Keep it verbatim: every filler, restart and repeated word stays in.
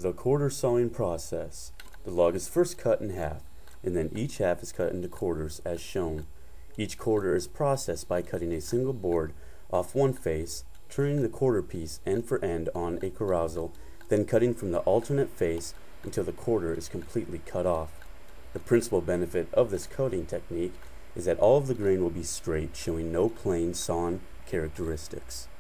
The quarter sawing process. The log is first cut in half, and then each half is cut into quarters as shown. Each quarter is processed by cutting a single board off one face, turning the quarter piece end for end on a carousel, then cutting from the alternate face until the quarter is completely cut off. The principal benefit of this cutting technique is that all of the grain will be straight, showing no plain sawn characteristics.